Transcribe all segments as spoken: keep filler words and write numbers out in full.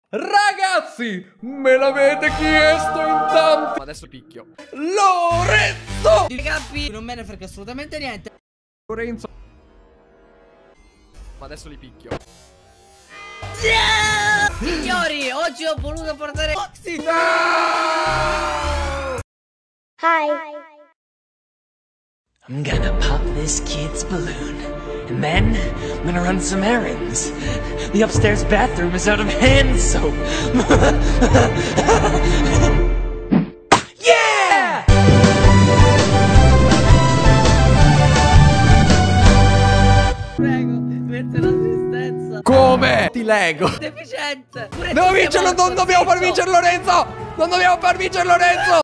Ragazzi, me l'avete chiesto in tanti. Ma adesso picchio. Lorenzo! Di capi, non me ne frega assolutamente niente. Lorenzo. Ma adesso li picchio. Yeah! Signori, oggi ho voluto portare Foxy. No! Hi. I'm gonna pop this kid's balloon, and then I'm gonna run some errands. The upstairs bathroom is out of hand soap. Yeah! Prego, mette l'assistenza. Come? Ti leggo. Deficiente. Pure Devo tu sei vincerlo, morto, non dobbiamo far zitto. vincere Lorenzo! Non dobbiamo far vincere Lorenzo!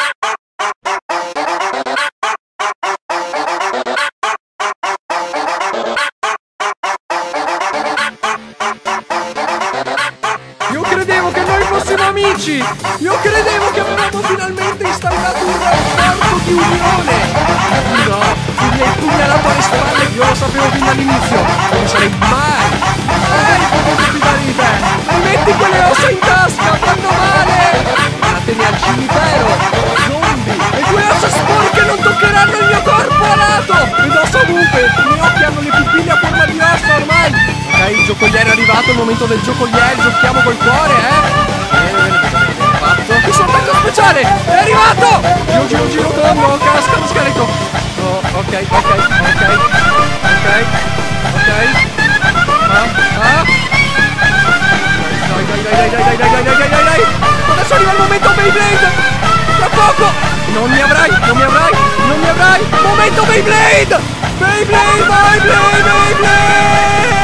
Io credevo che noi fossimo amici! Io credevo che avevamo finalmente instaurato un rapporto di unione! No, mi hai pugnalato alle spalle, io lo sapevo fin dall'inizio! Non sarei mai, mai potuto fidare di te! Mi metti quelle ossa in tasca, fanno male! Vattene al cimitero! Zombie! Le tue ossa sporche non toccheranno il mio corpo alato! Ed ossa ovunque! I miei occhi hanno le pupille a forma di ossa ormai! Ok, il giocoliere è arrivato, il momento del giocoliere, giochiamo col cuore, eh! Bene, bene, bene, bene, fatto. Il suo attacco speciale è arrivato! Giro, giro, giro, tondo, casca, scarico. Oh, ok, ok, ok, ok, ok. Ah, ah. Dai, dai, dai, dai, dai, dai, dai, dai, dai, dai, dai. Adesso arriva il momento Beyblade! Tra poco! Non mi avrai, non mi avrai, non mi avrai! Momento Beyblade! Beyblade, Beyblade, Beyblade!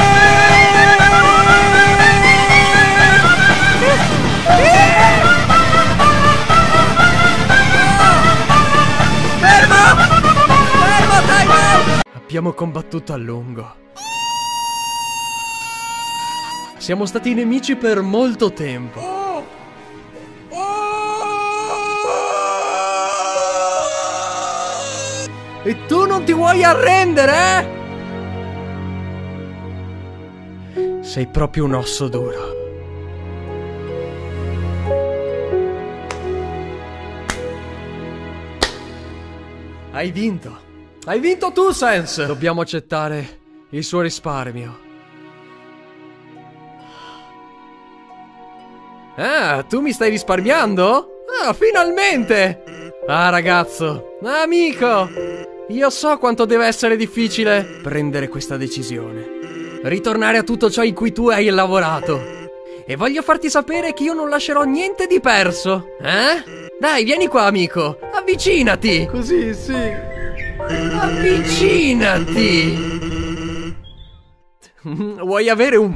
Fermo! Fermo, time out! Abbiamo combattuto a lungo. Siamo stati nemici per molto tempo. Oh! Oh! E tu non ti vuoi arrendere, eh? Sei proprio un osso duro. Hai vinto. Hai vinto tu, Sense. Dobbiamo accettare il suo risparmio. Ah, tu mi stai risparmiando? Ah, finalmente! Ah, ragazzo, amico, io so quanto deve essere difficile prendere questa decisione. Ritornare a tutto ciò in cui tu hai lavorato. E voglio farti sapere che io non lascerò niente di perso. Eh? Dai, vieni qua, amico. Avvicinati. Così, sì. Avvicinati. Vuoi avere un...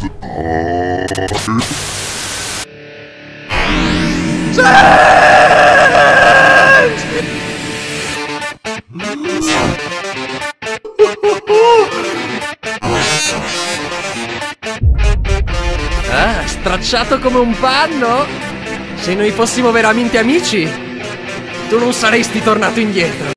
Ah, stracciato come un panno? Se noi fossimo veramente amici, tu non saresti tornato indietro.